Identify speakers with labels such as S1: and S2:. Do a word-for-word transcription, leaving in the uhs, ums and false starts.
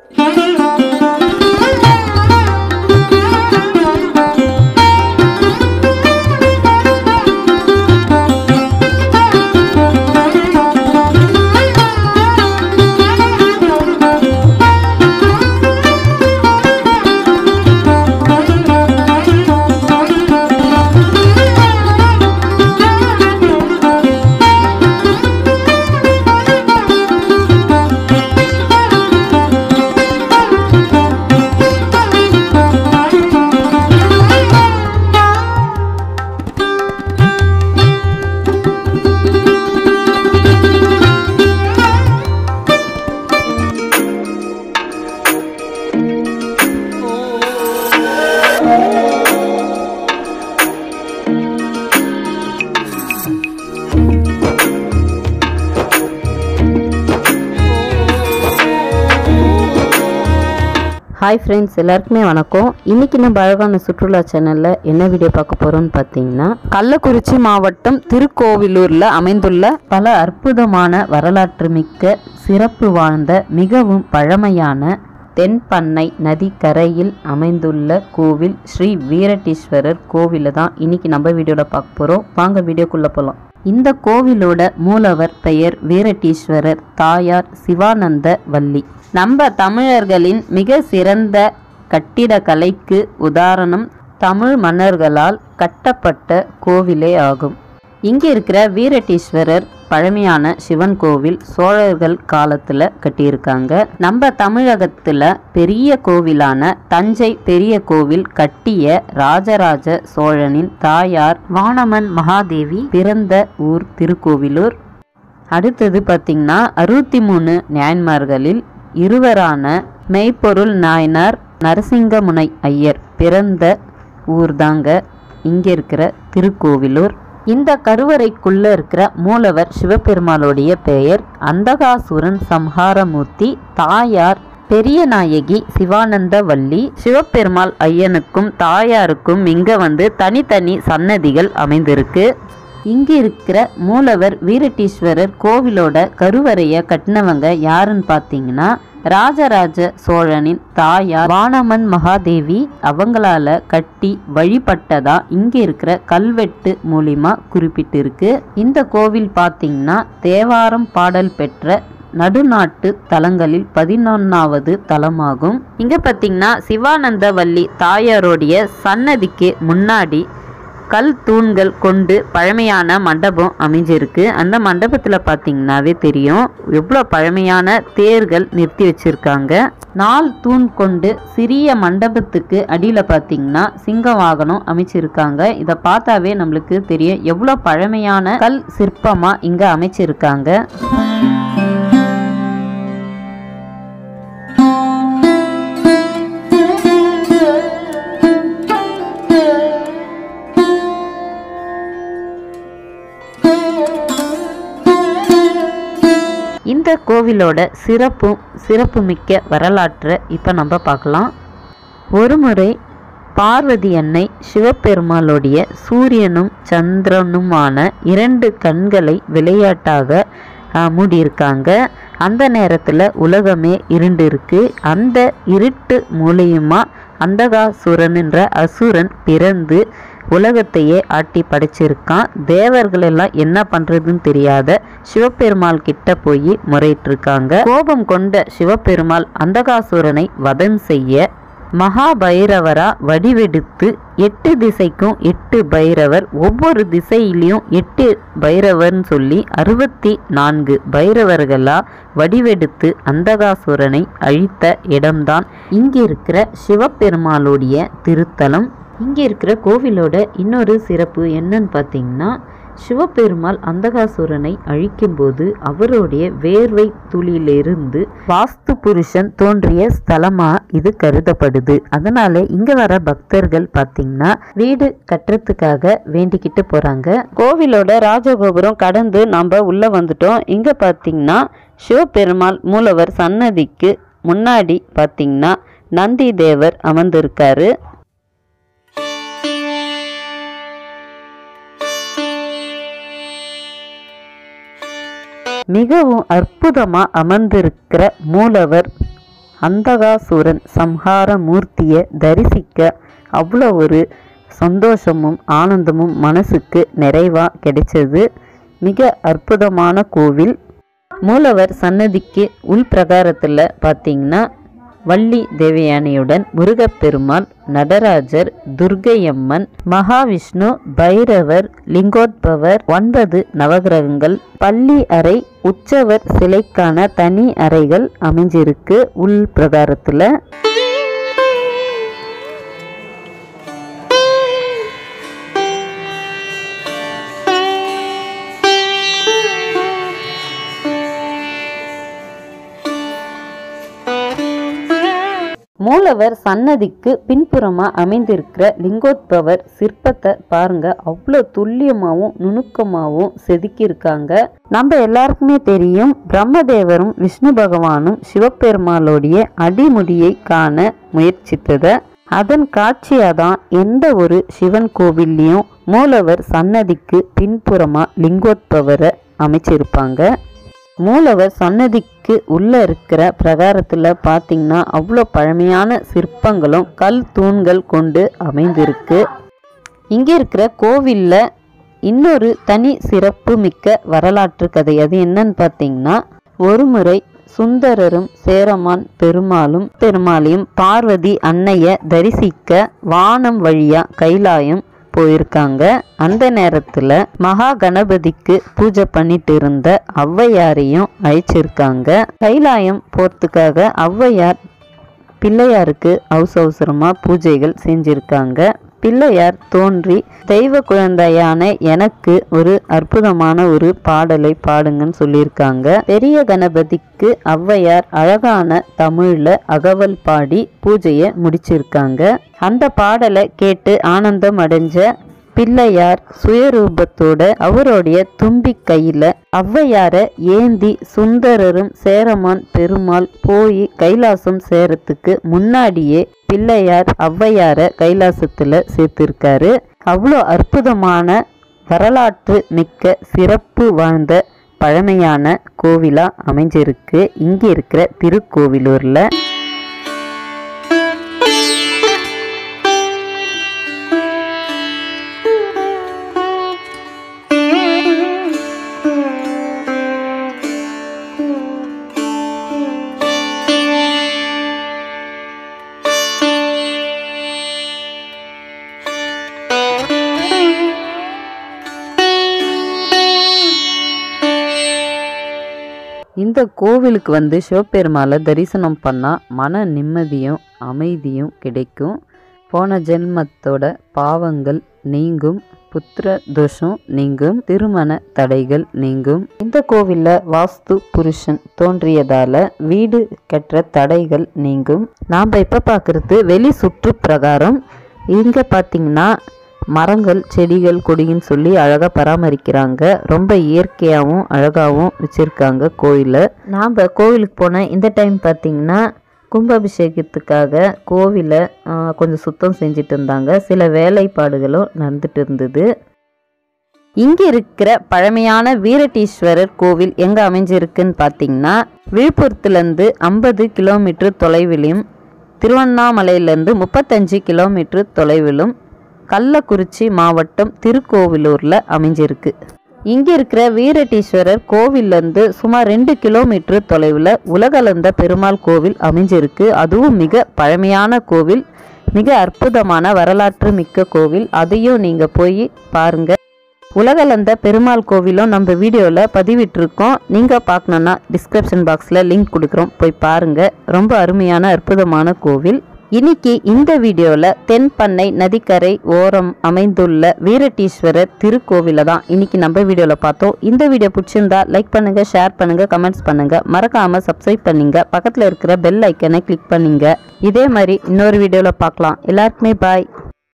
S1: Hi friends, எல்லாருக்குமே வணக்கம். இன்றைக்கி நம்ம அழகான சுற்றுலா சேனலில் என்ன வீடியோ பார்க்க போகிறோம்னு பார்த்தீங்கன்னா, கள்ளக்குறிச்சி மாவட்டம் திருக்கோவிலூரில் அமைந்துள்ள பல அற்புதமான வரலாற்று மிக்க சிறப்பு வாழ்ந்த மிகவும் பழமையான தென்பண்ணை நதி கரையில் அமைந்துள்ள கோவில் ஸ்ரீ வீரட்டீஸ்வரர் கோவிலை தான் இன்றைக்கி நம்ம வீடியோவில் பார்க்க போகிறோம். வாங்க வீடியோக்குள்ளே போகலாம். இந்த கோவிலோட மூலவர் பெயர் வீரட்டீஸ்வரர், தாயார் சிவானந்த வள்ளி. நம்ம தமிழர்களின் மிக சிறந்த கட்டிடக்கலைக்கு உதாரணம் தமிழ் மன்னர்களால் கட்டப்பட்ட கோவிலே ஆகும். இங்கே இருக்கிற வீரட்டீஸ்வரர் பழமையான சிவன் கோவில் சோழர்கள் காலத்தில் கட்டியிருக்காங்க. நம்ம தமிழகத்தில் பெரிய கோவிலான தஞ்சை பெரிய கோவில் கட்டிய ராஜராஜ சோழனின் தாயார் வானமன் மகாதேவி பிறந்த ஊர் திருக்கோவிலூர். அடுத்தது பார்த்திங்கன்னா, அறுபத்தி மூணு நாயன்மார்களில் இருவரான மெய்ப்பொருள் நாயனார் நரசிங்கமுனை ஐயர் பிறந்த ஊர்தாங்க இங்கே இருக்கிற திருக்கோவிலூர். இந்த கருவறைக்குள்ள இருக்கிற மூலவர் சிவபெருமாளுடைய பெயர் அந்தகாசுரன் சம்ஹாரமூர்த்தி, தாயார் பெரிய நாயகி சிவானந்த வள்ளி. சிவபெருமாள் ஐயனுக்கும் தாயாருக்கும் இங்க வந்து தனித்தனி சன்னதிகள் அமைந்திருக்கு. இங்கே இருக்கிற மூலவர் வீரட்டீஸ்வரர் கோவிலோட கருவறையை கட்டினவங்க யாருன்னு பார்த்தீங்கன்னா, ராஜராஜ சோழனின் தாயார் வானமன் மகாதேவி அவங்களால கட்டி வழிபட்டதா இங்கே இருக்கிற கல்வெட்டு மூலிமா குறிப்பிட்டிருக்கு. இந்த கோவில் பார்த்தீங்கன்னா தேவாரம் பாடல் பெற்ற நடுநாட்டு தலங்களில் பதினொன்னாவது தலமாகும். இங்க பார்த்தீங்கன்னா சிவானந்த வள்ளி தாயாரோடைய சன்னதிக்கு முன்னாடி கல் தூண்கள் கொண்டு பழமையான மண்டபம் அமைஞ்சிருக்கு. அந்த மண்டபத்தில் பார்த்தீங்கன்னாவே தெரியும் எவ்வளோ பழமையான தேர்கள் நிறுத்தி வச்சிருக்காங்க. நாலு தூண் கொண்டு சிறிய மண்டபத்துக்கு அடியில் பார்த்தீங்கன்னா சிங்க வாகனம் அமைச்சிருக்காங்க. இதை பார்த்தாவே நம்மளுக்கு தெரியும் எவ்வளோ பழமையான கல் சிற்பமாக இங்கே அமைச்சிருக்காங்க. இந்த கோவிலோட சிறப்பும் சிறப்புமிக்க வரலாற்றை இப்போ நம்ம பார்க்கலாம். ஒரு முறை பார்வதி அன்னை சிவபெருமாளுடைய சூரியனும் சந்திரனுமான இரண்டு கண்களை விளையாட்டாக மூடியிருக்காங்க. அந்த நேரத்தில் உலகமே இருண்டு இருக்கு. அந்த இருட்டு மூலியமா அந்தகாசுரன் என்ற அசுரன் பிறந்து உலகத்தையே ஆட்டி படைச்சிருக்கான். தேவர்கள் எல்லாம் என்ன பண்றதுன்னு தெரியாத சிவபெருமாள் கிட்ட போய் முறையிட்டிருக்காங்க. கோபம் கொண்ட சிவபெருமாள் அந்தகாசுரனை வதம் செய்ய மகாபைரவரா வடிவெடுத்து எட்டு திசைக்கும் எட்டு பைரவர், ஒவ்வொரு திசையிலையும் எட்டு பைரவர்னு சொல்லி அறுபத்தி நான்கு பைரவர்களா வடிவெடுத்து அந்தகாசுரனை அழித்த இடம்தான் இங்கே இருக்கிற சிவபெருமாளுடைய திருத்தலம். இங்கே இருக்கிற கோவிலோட இன்னொரு சிறப்பு என்னன்னு பார்த்தீங்கன்னா, சிவபெருமாள் அந்தகாசுரனை அழிக்கும்போது அவருடைய வேர்வை துளியிலிருந்து வாஸ்து புருஷன் தோன்றிய ஸ்தலமா இது கருதப்படுது. அதனால இங்க வர பக்தர்கள் பார்த்தீங்கன்னா வீடு கட்டுறதுக்காக வேண்டிக்கிட்டு போறாங்க. கோவிலோட ராஜகோபுரம் கடந்து நம்ம உள்ள வந்துட்டோம். இங்க பார்த்தீங்கன்னா சிவபெருமாள் மூலவர் சன்னதிக்கு முன்னாடி பார்த்தீங்கன்னா நந்தி தேவர் அமர்ந்திருக்காரு. மிகவும் அற்புதமா அமர்ந்திருக்கிற மூலவர் அந்தகாசூரன் சம்ஹார மூர்த்தியை தரிசிக்க அவ்வளோ ஒரு சந்தோஷமும் ஆனந்தமும் மனசுக்கு நிறைவாக கிடைச்சது. மிக அற்புதமான கோவில். மூலவர் சன்னதிக்கு உள் பிரகாரத்தில் பார்த்தீங்கன்னா வள்ளி தேவயானையுடன் முருகப்பெருமாள், நடராஜர், துர்க்கையம்மன், மகாவிஷ்ணு, பைரவர், லிங்கோத்பவர், ஒன்பது நவகிரகங்கள், பள்ளி அறை, உற்சவர் சிலைக்கான தனி அறைகள் அமைஞ்சிருக்கு உள் பிரகாரத்தில். மூலவர் சன்னதிக்கு பின்புறமா அமைந்திருக்கிற லிங்கோத்பவர் சிற்பத்தை பாருங்க. அவ்வளோ துல்லியமாகவும் நுணுக்கமாகவும் செதுக்கியிருக்காங்க. நம்ம எல்லாருக்குமே தெரியும், பிரம்மதேவரும் விஷ்ணு பகவானும் சிவபெருமாளுடைய அடிமுடியை காண முயற்சித்தத. அதன் காட்சியாதான் எந்த ஒரு சிவன் கோவில்லையும் மூலவர் சன்னதிக்கு பின்புறமா லிங்கோத்பவரை அமைச்சிருப்பாங்க. மூலவர் சன்னதிக்கு உள்ள இருக்கிற பிரகாரத்தில் பார்த்தீங்கன்னா அவ்வளோ பழமையான சிற்பங்களும் கல் தூண்கள் கொண்டு அமைந்திருக்கு. இங்கே இருக்கிற கோவிலில் இன்னொரு தனி சிறப்பு மிக்க வரலாற்று கதை. அது என்னன்னு பார்த்தீங்கன்னா, ஒரு முறை சுந்தரரும் சேரமான் பெருமாளும் பெருமாளையும் பார்வதி அன்னைய தரிசிக்க வானம் வழியா கைலாயம் போயிருக்காங்க. அந்த நேரத்துல மகா கணபதிக்கு பூஜை பண்ணிட்டு இருந்த ஔவையாரையும் அழைச்சிருக்காங்க. கைலாயம் போறதுக்காக ஔவையார் பிள்ளையாருக்கு அவசர அவசரமா பூஜைகள் செஞ்சிருக்காங்க. பிள்ளையார் தோன்றி தெய்வ குழந்தையான எனக்கு ஒரு அற்புதமான ஒரு பாடலை பாடுங்கன்னு சொல்லியிருக்காங்க. பெரிய கணபதிக்கு ஔவையார் அழகான தமிழ்ல அகவல் பாடி பூஜையை முடிச்சிருக்காங்க. அந்த பாடலை கேட்டு ஆனந்தம் அடைஞ்ச பிள்ளையார் சுயரூபத்தோட அவருடைய தும்பி கையில ஔவையார ஏந்தி சுந்தரரும் சேரமான் பெருமாள் போய் கைலாசம் சேரத்துக்கு முன்னாடியே பிள்ளையார் ஔவையார கைலாசத்துல சேர்த்திருக்காரு. அவ்வளோ அற்புதமான வரலாற்று மிக்க சிறப்பு வாழ்ந்த பழமையான கோவிலா அமைஞ்சிருக்கு இங்க இருக்கிற திருக்கோவிலூர்ல. இந்த கோவிலுக்கு வந்து சிவபெருமாளை தரிசனம் பண்ணால் மன நிம்மதியும் அமைதியும் கிடைக்கும். போன ஜென்மத்தோட பாவங்கள் நீங்கும், புத்திர தோஷம் நீங்கும், திருமண தடைகள் நீங்கும். இந்த கோவிலில் வாஸ்து புருஷன் தோன்றியதால வீடு கட்டுற தடைகள் நீங்கும். நாம் இப்போ பார்க்குறது வெளி சுற்று பிரகாரம். இங்கே பார்த்தீங்கன்னா மரங்கள், செடிகள், கொடின்னு சொல்லி அழகாக பராமரிக்கிறாங்க. ரொம்ப இயற்கையாகவும் அழகாகவும் வச்சுருக்காங்க கோயிலை. நாம் கோவிலுக்கு போன இந்த டைம் பார்த்திங்கன்னா கும்பாபிஷேகத்துக்காக கோவிலை கொஞ்சம் சுத்தம் செஞ்சுட்டு இருந்தாங்க. சில வேலைப்பாடுகளும் நடந்துட்டு இருந்தது. இங்கே இருக்கிற பழமையான வீரட்டீஸ்வரர் கோவில் எங்கே அமைஞ்சிருக்குன்னு பார்த்தீங்கன்னா, விழுப்புரத்துலேருந்து ஐம்பது கிலோமீட்டர் தொலைவிலும், திருவண்ணாமலையிலேருந்து முப்பத்தஞ்சு கிலோமீட்டர் தொலைவிலும், கள்ளக்குறிச்சி மாவட்டம் திருக்கோவிலூரில் அமைஞ்சிருக்கு. இங்கே இருக்கிற வீரட்டீஸ்வரர் கோவிலேருந்து சுமார் ரெண்டு கிலோமீட்டர் தொலைவில் உலகளந்த பெருமாள் கோவில் அமைஞ்சிருக்கு. அதுவும் மிக பழமையான கோவில், மிக அற்புதமான வரலாற்று மிக்க கோவில். அதையும் நீங்கள் போய் பாருங்கள். உலகளந்த பெருமாள் கோவிலும் நம்ம வீடியோவில் பதிவிட்டிருக்கோம். நீங்கள் பார்க்கணுன்னா டிஸ்கிரிப்ஷன் பாக்ஸில் லிங்க் கொடுக்குறோம், போய் பாருங்கள். ரொம்ப அருமையான அற்புதமான கோவில். இன்னைக்கு இந்த வீடியோவில் தென்பண்ணை நதிக்கரை ஓரம் அமைந்துள்ள வீரட்டீஸ்வரர் திருக்கோவிலை தான் இன்னைக்கு நம்ம வீடியோவில் பார்த்தோம். இந்த வீடியோ பிடிச்சிருந்தா லைக் பண்ணுங்கள், ஷேர் பண்ணுங்கள், கமெண்ட்ஸ் பண்ணுங்கள். மறக்காமல் சப்ஸ்கிரைப் பண்ணுங்க. பக்கத்தில் இருக்கிற பெல் ஐக்கனை கிளிக் பண்ணுங்க. இதே மாதிரி இன்னொரு வீடியோவில் பார்க்கலாம். எல்லாருக்குமே பாய்.